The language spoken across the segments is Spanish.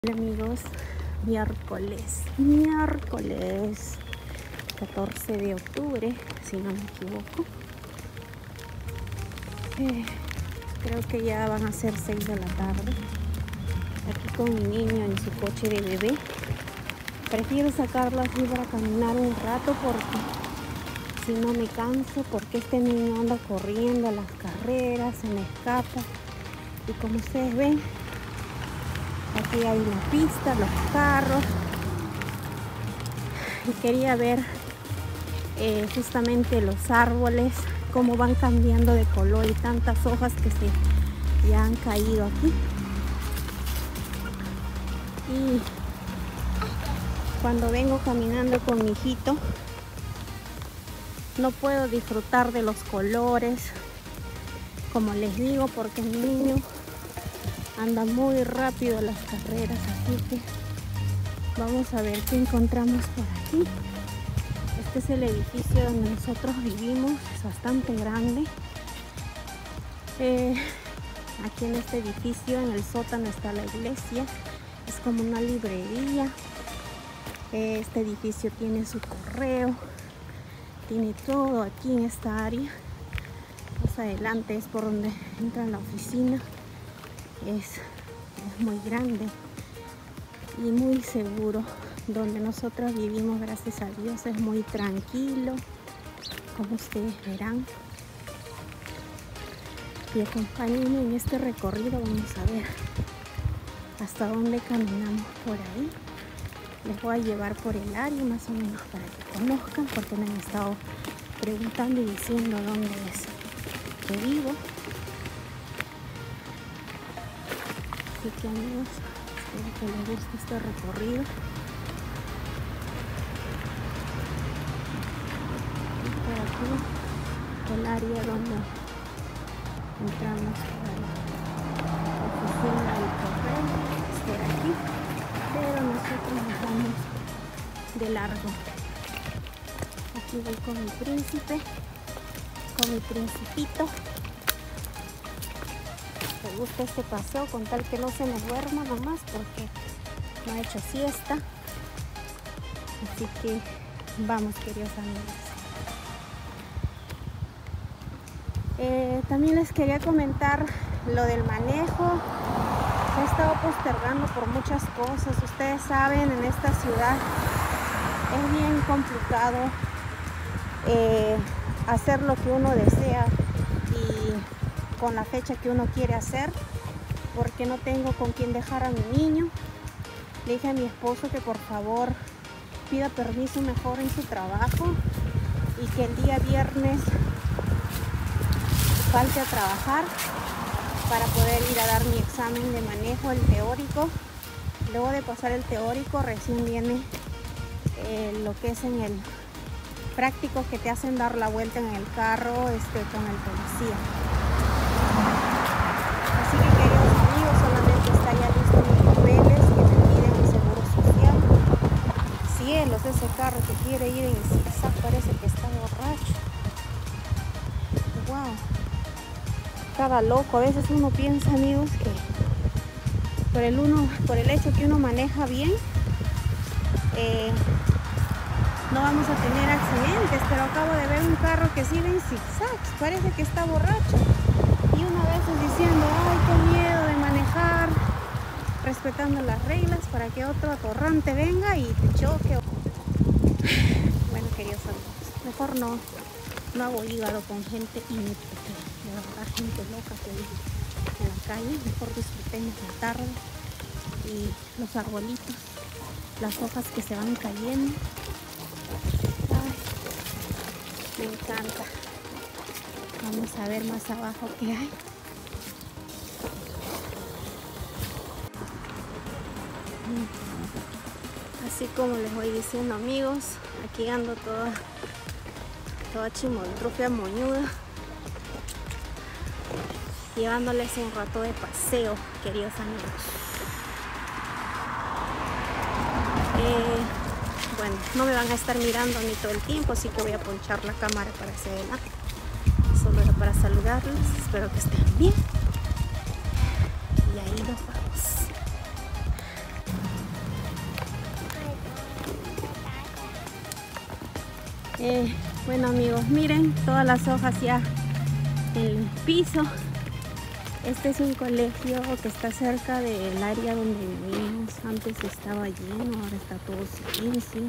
Hola amigos, miércoles 14 de octubre, si no me equivoco. Creo que ya van a ser 6 de la tarde. Aquí con mi niño en su coche de bebé. Prefiero sacarlo así para caminar un rato porque si no me canso, porque este niño anda corriendo a las carreras, se me escapa. Y como ustedes ven, aquí hay una pista, los carros. Y quería ver justamente los árboles, cómo van cambiando de color y tantas hojas que ya han caído aquí. Y cuando vengo caminando con mi hijito, no puedo disfrutar de los colores, como les digo, porque mi niño anda muy rápido a las carreras, así que vamos a ver qué encontramos por aquí. Este es el edificio donde nosotros vivimos, es bastante grande. Aquí en este edificio, en el sótano, está la iglesia, es como una librería. Este edificio tiene su correo, tiene todo aquí en esta área. Más adelante es por donde entra la oficina. Es muy grande y muy seguro. Donde nosotros vivimos, gracias a Dios, es muy tranquilo, como ustedes verán. Y acompáñenme en este recorrido, vamos a ver hasta dónde caminamos por ahí. Les voy a llevar por el área más o menos para que conozcan, porque me han estado preguntando y diciendo dónde es que vivo. Así que amigos, espero que les guste este recorrido. Y por aquí el área donde entramos para la oficina del correo es por aquí, pero nosotros nos vamos de largo. Aquí voy con mi príncipe, con mi principito. Me gusta este paseo con tal que no se me duerma nomás, porque no he hecho siesta. Así que vamos, queridos amigos. También les quería comentar lo del manejo. Se ha estado postergando por muchas cosas. Ustedes saben, en esta ciudad es bien complicado hacer lo que uno desea y con la fecha que uno quiere hacer, porque no tengo con quién dejar a mi niño. Le dije a mi esposo que por favor pida permiso mejor en su trabajo y que el día viernes falte a trabajar para poder ir a dar mi examen de manejo, el teórico. Luego de pasar el teórico, recién viene lo que es en el práctico, que te hacen dar la vuelta en el carro con el policía. Así que, queridos amigos, solamente está ya listo mis papeles que me piden el seguro social. Cielos, ese carro que quiere ir en zigzag parece que está borracho. Wow. Cada loco. A veces uno piensa, amigos, que por el hecho que uno maneja bien, no vamos a tener accidentes, pero acabo de ver un carro que sigue en zigzags, parece que está borracho. Y uno a veces diciendo, ay, qué miedo de manejar, respetando las reglas para que otro atorrante venga y te choque. Bueno, queridos amigos, mejor no hago hígado con gente inútil, de verdad, gente loca que vive en la calle. Mejor disfrutemos la tarde y los arbolitos, las hojas que se van cayendo. Ay, me encanta. Vamos a ver más abajo qué hay. Así como les voy diciendo, amigos, aquí ando toda chimotrufia moñuda, llevándoles un rato de paseo, queridos amigos. Bueno, no me van a estar mirando ni todo el tiempo, así que voy a ponchar la cámara para hacia adelante. Solo era para saludarles, espero que estén bien. Y ahí nos vamos. Bueno amigos, miren todas las hojas ya en el piso. Este es un colegio que está cerca del área donde vivimos. Antes estaba lleno, ahora está todo silencio.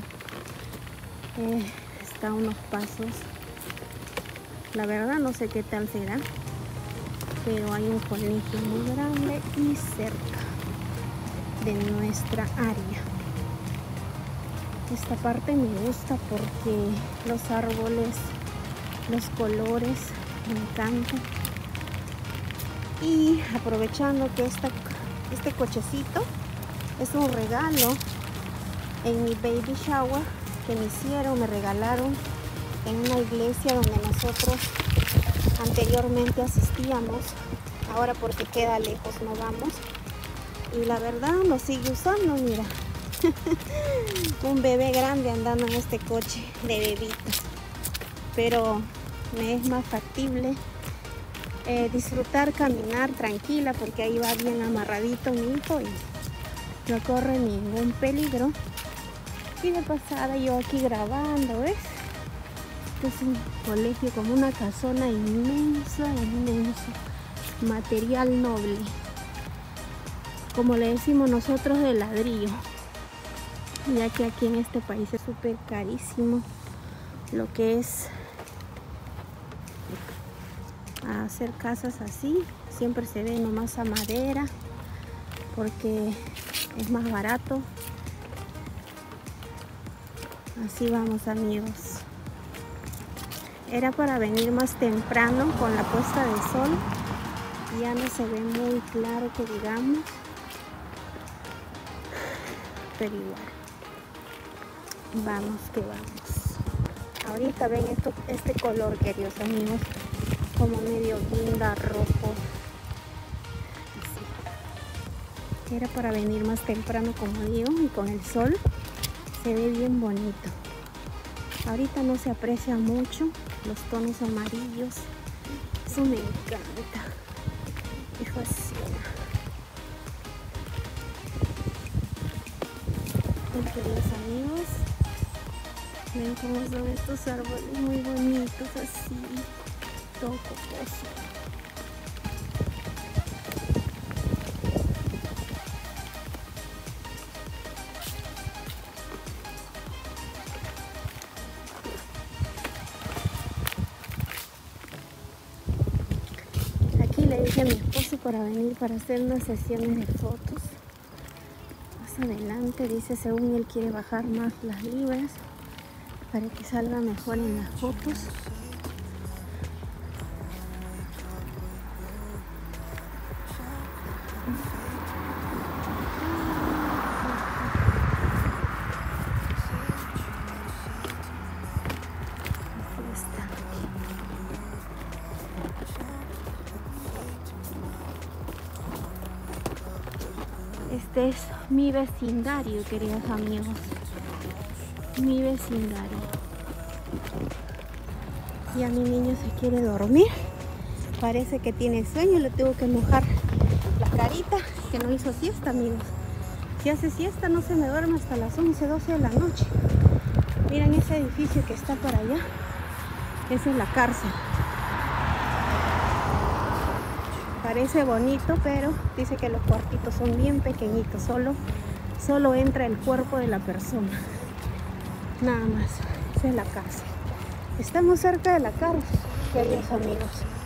Está a unos pasos. La verdad no sé qué tal será, pero hay un colegio muy grande y cerca de nuestra área. Esta parte me gusta porque los árboles, los colores me encantan. Y aprovechando que este cochecito es un regalo en mi baby shower que me hicieron, me regalaron en una iglesia donde nosotros anteriormente asistíamos. Ahora porque queda lejos no vamos. Y la verdad lo sigue usando, mira. Un bebé grande andando en este coche de bebito. Pero me es más factible disfrutar, caminar tranquila, porque ahí va bien amarradito mi hijo y no corre ningún peligro. Y de pasada yo aquí grabando, ¿ves? Este es un colegio como una casona inmensa, material noble, como le decimos nosotros, de ladrillo, ya que aquí en este país es súper carísimo lo que es hacer casas así. Siempre se ve nomás a madera porque es más barato. Así vamos amigos. Era para venir más temprano con la puesta de sol. Ya no se ve muy claro que digamos, pero igual vamos que vamos. Ahorita ven este color, queridos amigos, como medio guinda rojo. Así. Era para venir más temprano, como digo, y con el sol se ve bien bonito. Ahorita no se aprecia mucho los tonos amarillos. Eso me encanta, me fascina. Queridos amigos, ven cómo son estos árboles muy bonitos, así, todo cocoso. Aquí le dije a mi esposo para venir para hacer unas sesiones de fotos. Más adelante dice, según él quiere bajar más las libras para que salga mejor en las fotos. Este es mi vecindario, queridos amigos. Mi vecindario. Ya mi niño se quiere dormir. Parece que tiene sueño. Le tengo que mojar la carita, que no hizo siesta, amigos. Si hace siesta no se me duerme hasta las 11, 12 de la noche. Miren ese edificio que está por allá. Esa es la cárcel. Parece bonito, pero dice que los cuartitos son bien pequeñitos. Solo entra el cuerpo de la persona. Nada más. Esa es la cárcel. Estamos cerca de la cárcel, queridos amigos.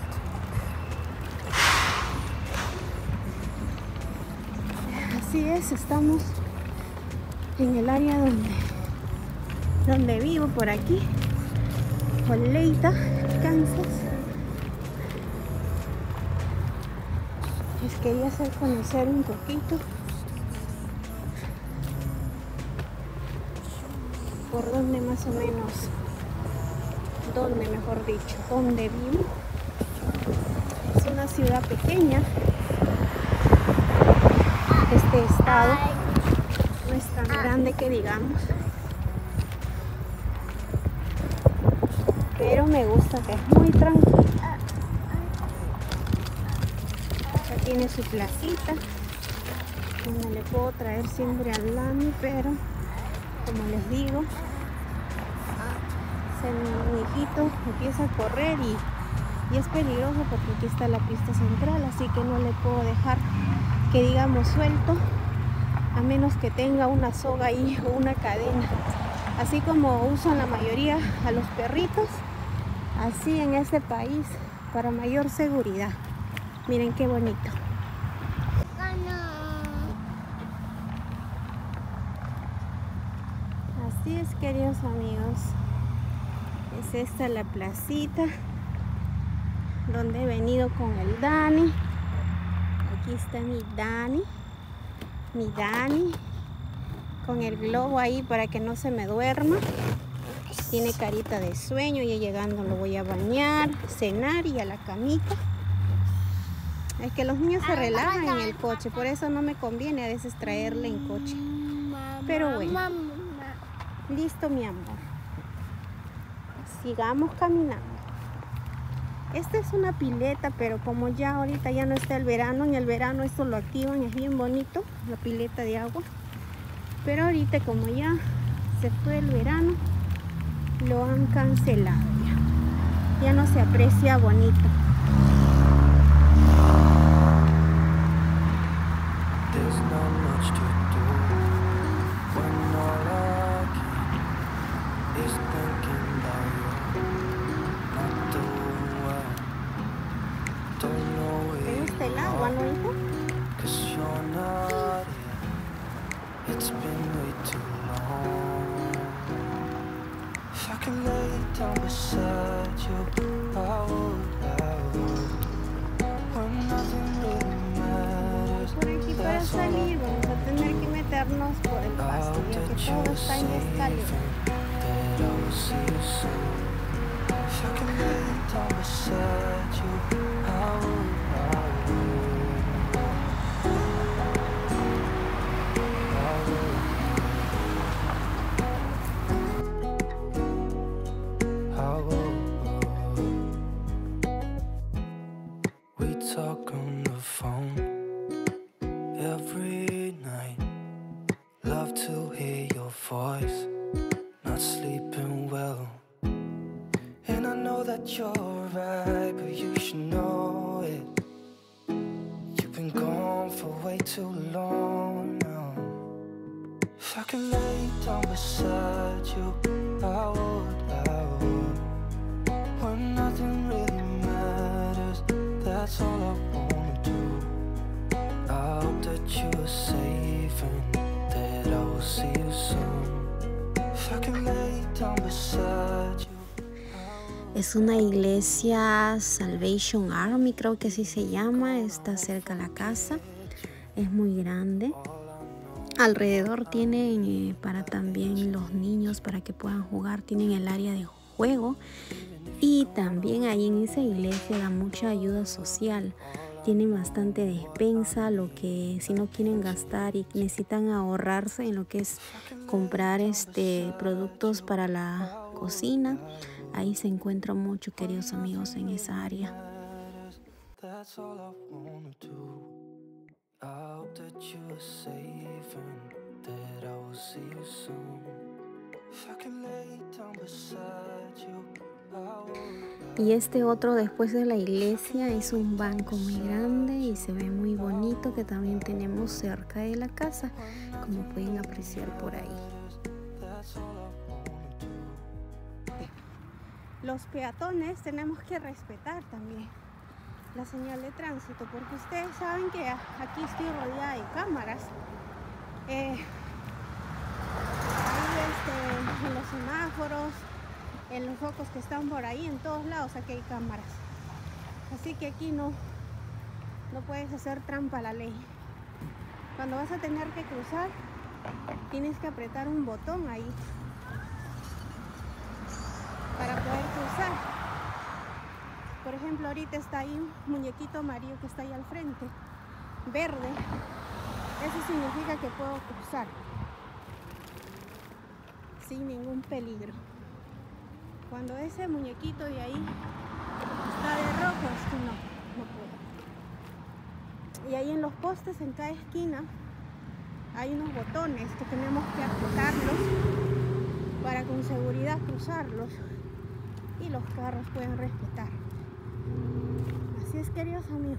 Así es, estamos en el área donde vivo, por aquí, Olathe, Kansas. Les quería hacer conocer un poquito por donde más o menos, mejor dicho, donde vivo. Es una ciudad pequeña. Este estado no es tan grande que digamos, pero me gusta que es muy tranquilo. Ya tiene su placita donde le puedo traer siempre al Lami, pero como les digo, mi hijito empieza a correr y es peligroso porque aquí está la pista central, así que no le puedo dejar que digamos suelto, a menos que tenga una soga ahí o una cadena, así como usan la mayoría a los perritos, así en este país, para mayor seguridad. Miren qué bonito. Así es, queridos amigos, es esta la placita donde he venido con el Dani. Aquí está mi Dani con el globo ahí para que no se me duerma. Tiene carita de sueño, y llegando lo voy a bañar, cenar y a la camita. Es que los niños se relajan en el coche, por eso no me conviene a veces traerle en coche. Pero bueno, listo mi amor. Sigamos caminando. Esta es una pileta, pero como ya ahorita ya no está el verano, en el verano esto lo activan, es bien bonito, la pileta de agua. Pero ahorita como ya se fue el verano, lo han cancelado ya no se aprecia bonito. ¿Te gusta el agua, no, hijo? Por aquí para salir vamos a tener que meternos por el pasto, ya que todo está en escalera. Talk on the phone every night. Love to hear your voice. Not sleeping well, and I know that you're right, but you should know it. You've been gone for way too long now. If I could lay down beside you, I would. When nothing really matters, that's all I wanna do. I hope that you are safe and that I will see you soon. If I can lay down beside you. Es una iglesia Salvation Army, creo que así se llama. Está cerca de la casa. Es muy grande. Alrededor tienen para también los niños para que puedan jugar. Tienen el área de juego. Y también ahí en esa iglesia da mucha ayuda social. Tienen bastante despensa, lo que si no quieren gastar y necesitan ahorrarse en lo que es comprar productos para la cocina. Ahí se encuentra mucho, queridos amigos, en esa área. Y este otro después de la iglesia es un banco muy grande y se ve muy bonito, que también tenemos cerca de la casa, como pueden apreciar por ahí. Los peatones tenemos que respetar también la señal de tránsito, porque ustedes saben que aquí estoy rodeada de cámaras. Ahí en los semáforos, en los focos que están por ahí, en todos lados aquí hay cámaras. Así que aquí no puedes hacer trampa a la ley. Cuando vas a tener que cruzar, tienes que apretar un botón ahí para poder cruzar. Por ejemplo, ahorita está ahí un muñequito amarillo que está ahí al frente, verde. Eso significa que puedo cruzar sin ningún peligro. Cuando ese muñequito de ahí está de rojo, es que no puedo. Y ahí en los postes, en cada esquina, hay unos botones que tenemos que apretarlos para con seguridad cruzarlos. y los carros pueden respetar. Así es, queridos amigos,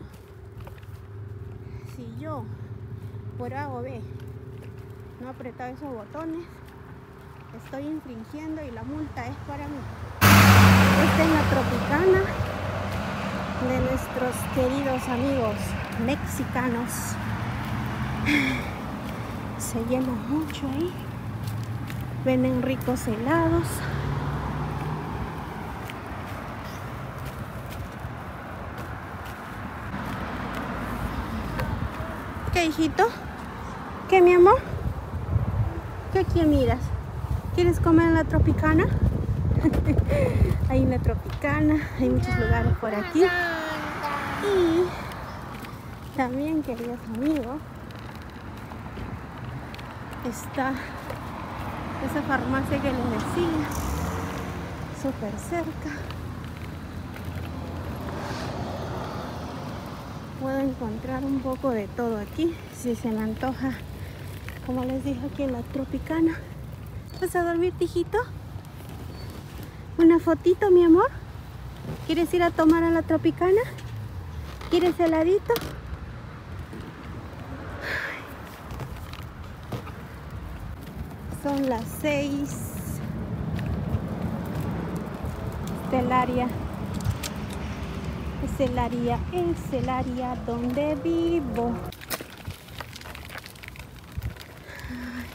si yo por A o B no he apretado esos botones, estoy infringiendo y la multa es para mí. Esta es la Tropicana de nuestros queridos amigos mexicanos. Se llena mucho ahí. Venden ricos helados. ¿Qué, hijito? ¿Qué, mi amor? ¿Qué aquí miras? ¿Quieres comer en la Tropicana? Hay una Tropicana, hay muchos lugares por aquí. Y también, queridos amigos, está esa farmacia que les decía, súper cerca. Puedo encontrar un poco de todo aquí, si se me antoja, como les dije, aquí en la Tropicana. ¿Vas a dormir, hijito? ¿Una fotito, mi amor? ¿Quieres ir a tomar a la Tropicana? ¿Quieres heladito? Son las 6. Es el área donde vivo. Ay.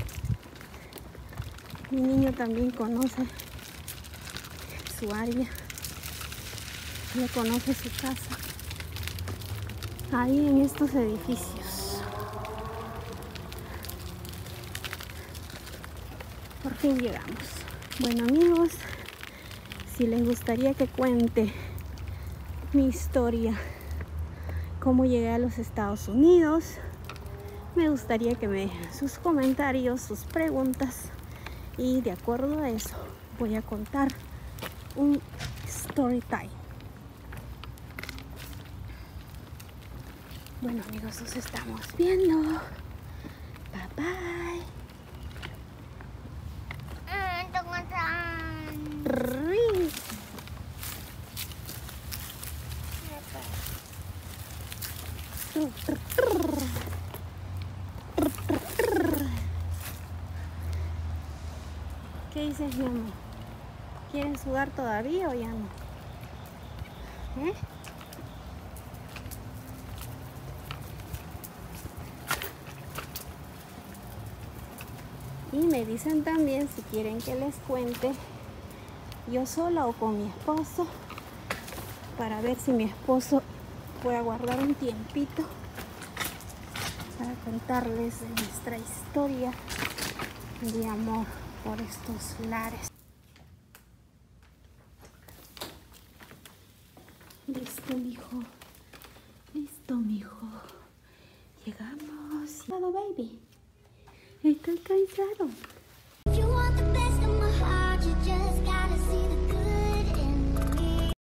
Mi niño también conoce su área, ya conoce su casa. Ahí en estos edificios. Por fin llegamos. Bueno, amigos, si les gustaría que cuente mi historia, cómo llegué a los Estados Unidos, me gustaría que me dejen sus comentarios, sus preguntas, y de acuerdo a eso voy a contar un story time. Bueno, amigos, nos estamos viendo. Bye bye. ¿Qué dices, mi amor? ¿Quieren sudar todavía o ya no? ¿Eh? Y me dicen también si quieren que les cuente yo sola o con mi esposo, para ver si mi esposo puede aguardar un tiempito para contarles de nuestra historia de amor por estos lares. Listo, mijo. Listo, mijo. Llegamos. Cansado, baby. Estoy cansado.